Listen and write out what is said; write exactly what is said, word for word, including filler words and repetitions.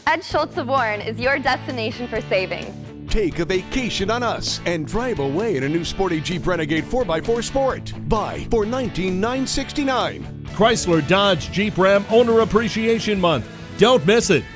Ed Schultz of Warren is your destination for savings. Take a vacation on us and drive away in a new sporty Jeep Renegade four by four Sport. Buy for nineteen thousand nine hundred sixty-nine dollars. Chrysler Dodge Jeep Ram Owner Appreciation Month. Don't miss it.